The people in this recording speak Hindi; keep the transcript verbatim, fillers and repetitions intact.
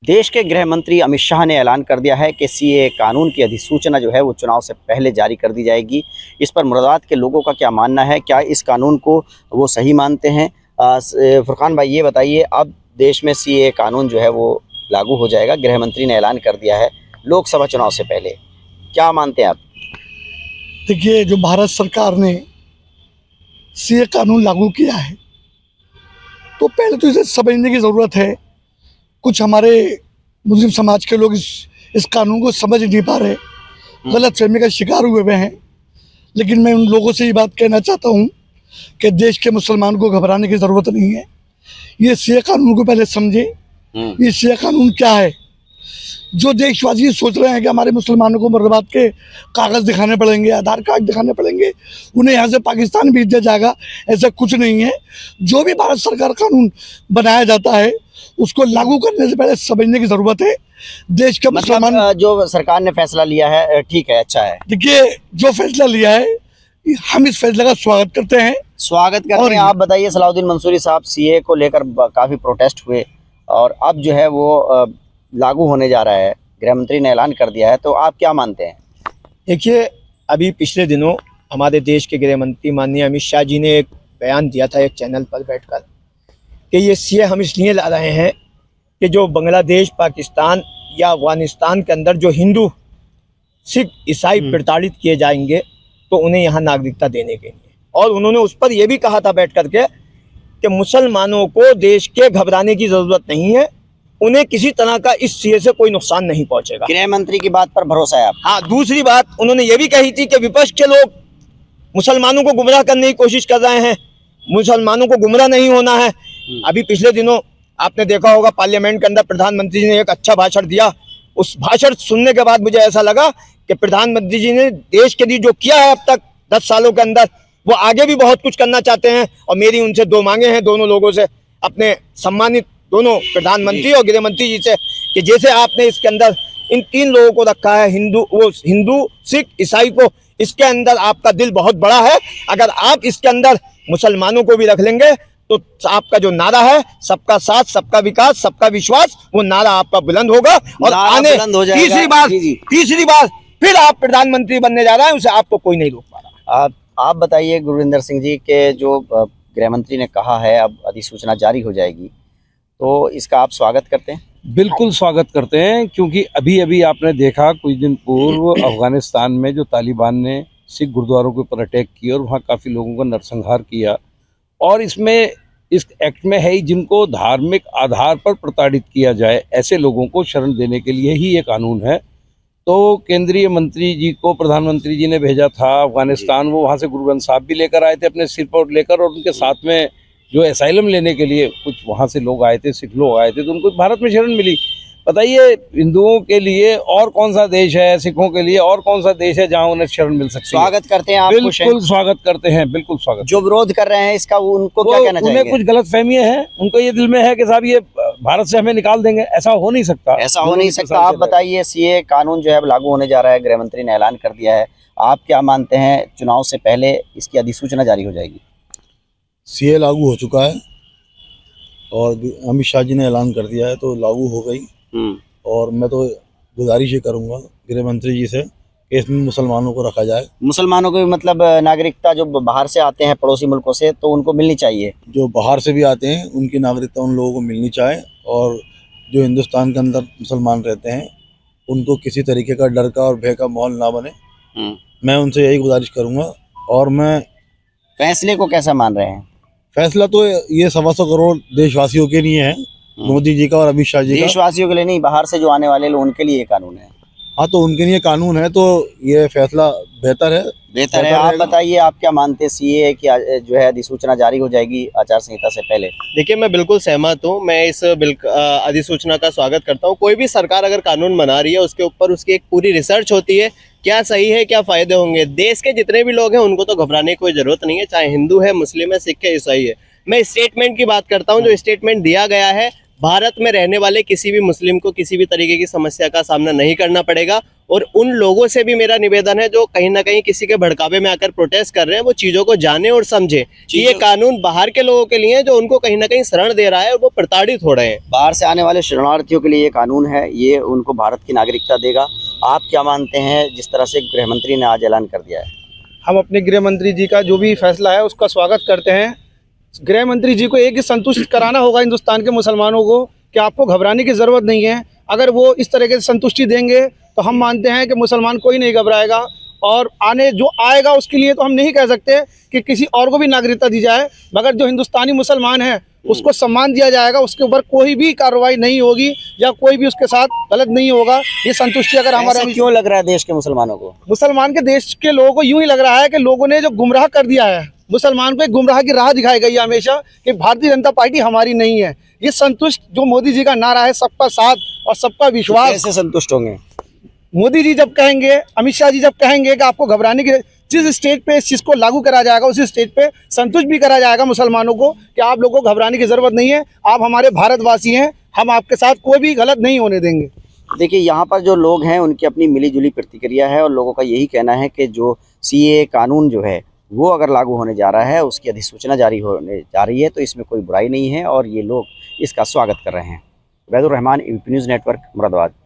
देश के गृह मंत्री अमित शाह ने ऐलान कर दिया है कि सीएए कानून की अधिसूचना जो है वो चुनाव से पहले जारी कर दी जाएगी। इस पर मुरादाबाद के लोगों का क्या मानना है, क्या इस कानून को वो सही मानते हैं? फुरकान भाई, ये बताइए, अब देश में सीएए कानून जो है वो लागू हो जाएगा, गृह मंत्री ने ऐलान कर दिया है लोकसभा चुनाव से पहले, क्या मानते हैं आप? देखिए, जो भारत सरकार ने सीएए कानून लागू किया है तो पहले तो इसे समझने की ज़रूरत है। कुछ हमारे मुस्लिम समाज के लोग इस इस कानून को समझ नहीं पा रहे, गलत फहमी का शिकार हुए हुए हैं। लेकिन मैं उन लोगों से ये बात कहना चाहता हूँ कि देश के मुसलमान को घबराने की ज़रूरत नहीं है। ये सीएए कानून को पहले समझें। ये सीएए कानून क्या है? जो देशवासी सोच रहे हैं कि हमारे मुसलमानों को मुरादाबाद के कागज़ दिखाने पड़ेंगे, आधार कार्ड दिखाने पड़ेंगे, उन्हें यहाँ से पाकिस्तान भेज दिया जाएगा, ऐसा कुछ नहीं है। जो भी भारत सरकार कानून बनाया जाता है उसको लागू करने से पहले समझने की ज़रूरत है। देश के मुसलमान, मतलब जो सरकार ने फैसला लिया है ठीक है, अच्छा है। देखिए, जो फैसला लिया है हम इस फैसले का स्वागत करते हैं। स्वागत करते हैं। आप बताइए सलाउद्दीन मंसूरी साहब, सीए को लेकर काफ़ी प्रोटेस्ट हुए और अब जो है वो लागू होने जा रहा है, गृह मंत्री ने ऐलान कर दिया है, तो आप क्या मानते हैं? देखिए, अभी पिछले दिनों हमारे देश के गृह मंत्री माननीय अमित शाह जी ने एक बयान दिया था एक चैनल पर बैठकर कि ये सीए हम इसलिए ला रहे हैं कि जो बांग्लादेश, पाकिस्तान या अफगानिस्तान के अंदर जो हिंदू, सिख, ईसाई प्रताड़ित किए जाएंगे तो उन्हें यहाँ नागरिकता देने के लिए। और उन्होंने उस पर यह भी कहा था बैठ करके कि मुसलमानों को देश के घबराने की ज़रूरत नहीं है, उन्हें किसी तरह का इस सीए से कोई नुकसान नहीं पहुंचेगा। गृह मंत्री की बात पर भरोसा है आप? हाँ, दूसरी बात उन्होंने ये भी कही थी कि विपक्ष के लोग मुसलमानों को गुमराह करने की कोशिश कर रहे हैं, मुसलमानों को गुमराह नहीं होना है। अभी पिछले दिनों आपने देखा होगा पार्लियामेंट के अंदर प्रधानमंत्री जी ने एक अच्छा भाषण दिया। उस भाषण सुनने के बाद मुझे ऐसा लगा कि प्रधानमंत्री जी ने देश के लिए जो किया है अब तक दस सालों के अंदर, वो आगे भी बहुत कुछ करना चाहते हैं। और मेरी उनसे दो मांगे हैं दोनों लोगों से, अपने सम्मानित दोनों प्रधानमंत्री और गृह मंत्री जी से, कि जैसे आपने इसके अंदर इन तीन लोगों को रखा है, हिंदू, वो हिंदू, सिख, ईसाई को, इसके अंदर आपका दिल बहुत बड़ा है। अगर आप इसके अंदर मुसलमानों को भी रख लेंगे तो आपका जो नारा है सबका साथ, सबका विकास, सबका विश्वास, वो नारा आपका बुलंद होगा। और आने तीसरी बार तीसरी बार फिर आप प्रधानमंत्री बनने जा रहे हैं, उसे आपको कोई नहीं रोक पा रहा। आप आप बताइए गुरविंदर सिंह जी के जो गृह मंत्री ने कहा है अब अधिसूचना जारी हो जाएगी, तो इसका आप स्वागत करते हैं? बिल्कुल स्वागत करते हैं, क्योंकि अभी अभी आपने देखा कुछ दिन पूर्व अफगानिस्तान में जो तालिबान ने सिख गुरुद्वारों के ऊपर अटैक किया और वहाँ काफ़ी लोगों का नरसंहार किया। और इसमें इस एक्ट में है ही जिनको धार्मिक आधार पर प्रताड़ित किया जाए, ऐसे लोगों को शरण देने के लिए ही ये कानून है। तो केंद्रीय मंत्री जी को प्रधानमंत्री जी ने भेजा था अफगानिस्तान, वो वहाँ से गुरु ग्रंथ साहब भी लेकर आए थे अपने सिर पर लेकर, और उनके साथ में जो एसाइलम लेने के लिए कुछ वहाँ से लोग आए थे, सिख लोग आए थे, तो उनको भारत में शरण मिली। बताइए, हिंदुओं के लिए और कौन सा देश है, सिखों के लिए और कौन सा देश है जहाँ उन्हें शरण मिल सकती है? स्वागत करते हैं आप? बिल्कुल स्वागत करते हैं, बिल्कुल स्वागत। जो विरोध कर रहे हैं इसका, उनको क्या कहना चाहिए? उन्हें कुछ गलत फहमियाँ हैं, उनको ये दिल में है कि साहब ये भारत से हमें निकाल देंगे, ऐसा हो नहीं सकता, ऐसा हो नहीं सकता। आप बताइए, सीए कानून जो है लागू होने जा रहा है, गृह मंत्री ने ऐलान कर दिया है, आप क्या मानते हैं चुनाव से पहले इसकी अधिसूचना जारी हो जाएगी? सीए लागू हो चुका है और अमित शाह जी ने ऐलान कर दिया है तो लागू हो गई। और मैं तो गुजारिश ही करूंगा गृह मंत्री जी से कि इसमें मुसलमानों को रखा जाए। मुसलमानों को मतलब नागरिकता जो बाहर से आते हैं पड़ोसी मुल्कों से, तो उनको मिलनी चाहिए। जो बाहर से भी आते हैं उनकी नागरिकता उन लोगों को मिलनी चाहिए, और जो हिंदुस्तान के अंदर मुसलमान रहते हैं उनको किसी तरीके का डर का और भय का माहौल ना बने। मैं उनसे यही गुजारिश करूँगा। और मैं फैसले को कैसा मान रहे हैं? फैसला तो ये सवा सौ करोड़ देशवासियों के लिए है, मोदी जी का और अमित शाह जी का। देशवासियों के लिए नहीं, बाहर से जो आने वाले लोग उनके लिए ये कानून है। हाँ, तो उनके लिए कानून है, तो ये फैसला बेहतर है। बेहतर है। आप बताइए, आप क्या मानते हैं सीए की जो है अधिसूचना जारी हो जाएगी आचार संहिता से पहले? देखिए, मैं बिल्कुल सहमत हूँ। मैं इस अधिसूचना का स्वागत करता हूँ। कोई भी सरकार अगर कानून बना रही है उसके ऊपर उसकी एक पूरी रिसर्च होती है, क्या सही है, क्या फायदे होंगे। देश के जितने भी लोग हैं उनको तो घबराने की कोई जरूरत नहीं है, चाहे हिंदू है, मुस्लिम है, सिख है, ईसाई है। मैं स्टेटमेंट की बात करता हूं। जो स्टेटमेंट दिया गया है भारत में रहने वाले किसी भी मुस्लिम को किसी भी तरीके की समस्या का सामना नहीं करना पड़ेगा। और उन लोगों से भी मेरा निवेदन है जो कहीं ना कहीं किसी के भड़कावे में आकर प्रोटेस्ट कर रहे हैं, वो चीज़ों को जाने और समझे कि ये कानून बाहर के लोगों के लिए है जो उनको कहीं ना कहीं शरण दे रहा है और वो प्रताड़ित हो रहे हैं। बाहर से आने वाले शरणार्थियों के लिए ये कानून है, ये उनको भारत की नागरिकता देगा। आप क्या मानते हैं जिस तरह से गृह मंत्री ने आज ऐलान कर दिया है? हम अपने गृह मंत्री जी का जो भी फैसला है उसका स्वागत करते हैं। गृह मंत्री जी को एक ही संतुष्ट कराना होगा हिंदुस्तान के मुसलमानों को कि आपको घबराने की ज़रूरत नहीं है। अगर वो इस तरीके से संतुष्टि देंगे तो हम मानते हैं कि मुसलमान कोई नहीं घबराएगा। और आने जो आएगा उसके लिए तो हम नहीं कह सकते कि किसी और को भी नागरिकता दी जाए, मगर जो हिंदुस्तानी मुसलमान है उसको सम्मान दिया जाएगा, उसके ऊपर कोई भी कार्रवाई नहीं होगी या कोई भी उसके साथ गलत नहीं होगा। ये संतुष्टि अगर हमारा क्यों लग रहा है देश के मुसलमानों को? मुसलमान के देश के लोगों को यूं ही लग रहा है कि लोगों ने जो गुमराह कर दिया है, मुसलमान को एक गुमराह की राह दिखाई गई है हमेशा कि भारतीय जनता पार्टी हमारी नहीं है। ये संतुष्ट जो मोदी जी का नारा है सबका साथ और सबका विश्वास, कैसे संतुष्ट होंगे? मोदी जी जब कहेंगे, अमित शाह जी जब कहेंगे कि आपको घबराने की, जिस स्टेट पे इस चीज़ को लागू करा जाएगा उसी स्टेट पे संतुष्ट भी करा जाएगा मुसलमानों को कि आप लोगों को घबराने की ज़रूरत नहीं है, आप हमारे भारतवासी हैं, हम आपके साथ कोई भी गलत नहीं होने देंगे। देखिए, यहाँ पर जो लोग हैं उनकी अपनी मिलीजुली प्रतिक्रिया है और लोगों का यही कहना है कि जो सीएए कानून जो है वो अगर लागू होने जा रहा है, उसकी अधिसूचना जारी होने जा रही है, तो इसमें कोई बुराई नहीं है और ये लोग इसका स्वागत कर रहे हैं। Vaidur Rahman, ABP news network, Moradabad.